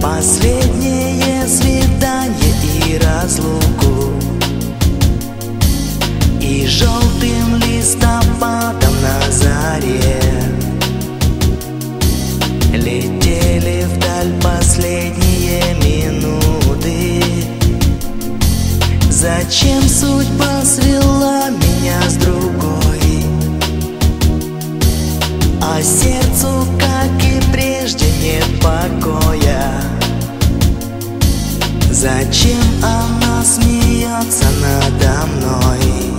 Последнее свидание и разлуку, и желтым листопадом на заре летели вдаль последние минуты. Зачем судьба свела меня с другой, а сердцу, как и прежде, нет покоя? Зачем она смеется надо мной?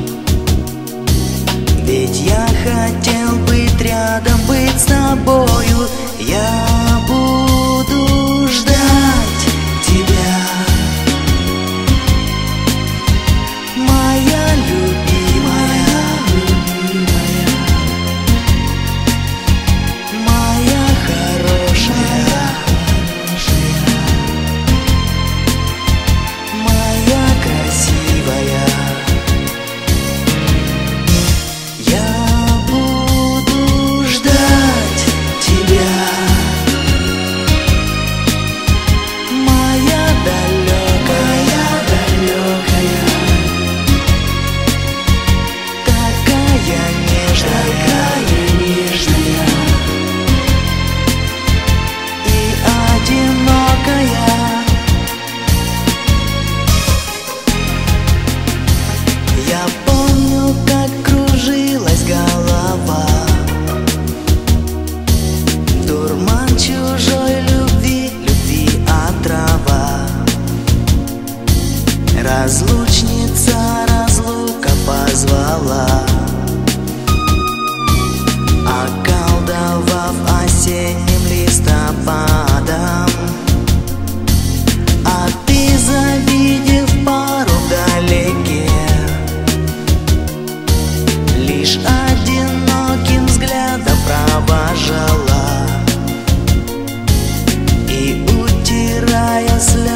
Ведь я хотел быть рядом, быть с тобою. Я буду ждать тебя, моя любимая, моя хорошая, моя красивая. Я буду ждать тебя, моя далекая, такая нежная и одинокая. Я помню, как кружилась голова, дурман чужой любви, любви отрава. Разлучница разлука позвала, околдовав осенним листопадом. А ты, завидев пару вдалеке, лишь одиноким взглядом провожала, и, утирая слезы,